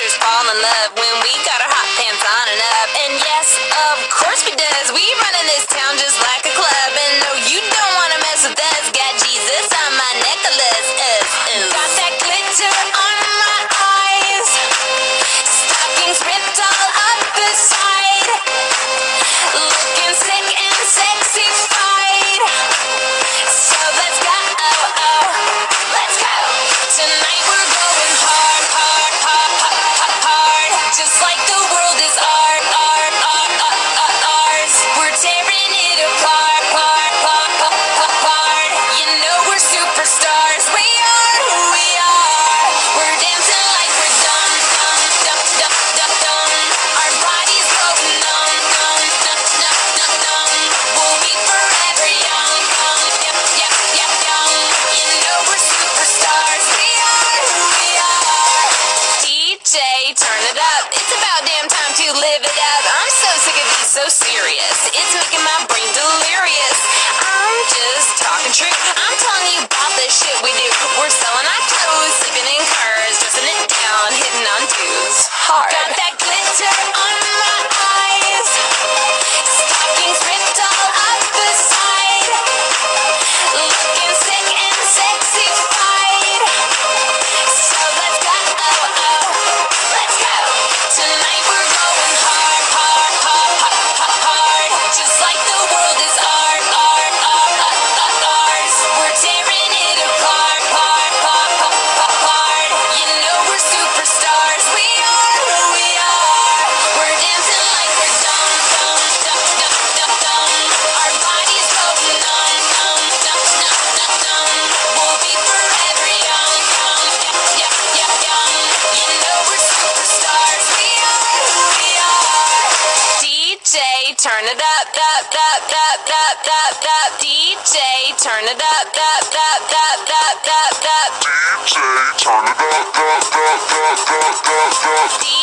sisters fall in love when we got our hot pants on and up. And yes, of course we does. We run in this town just like a club. And no, you don't wanna mess with us. Got Jesus on my necklace. Got that glitter on my eyes. Stockings ripped all up the side. Looking sick and sexy-fied. So let's go, let's go. Tonight we're going hard, hard, hard, hard, hard. Just like the world is ours. We're tearing it apart, apart. You know we're superstars. We are who we are. We're dancing like we're dumb. Our bodies go numb. We'll be forever young. Young. You know we're superstars. We are who we are. DJ, turn it up. It's about damn time to live it up. I'm so sick of being so serious. It's making my brain delirious. I'm just talking true. I'm telling you about the shit we do. We're selling our clothes, sleeping in cars, dressing it down, hitting on dudes hard. Got that glitter on my eyes. Stockings ripped all up the side. Looking sick and sexy-fied. So let's go, let's go. Tonight we're going hard, hard, hard, hard, hard. Just like the world is ours. We're tearing it apart, apart. You know we're superstars. We are who we are. We're dancing like we're dumb. Our bodies go numb. We'll be forever young. You know we're superstars. We are who we are. DJ, turn it up. DJ, turn it up. DJ, turn it up.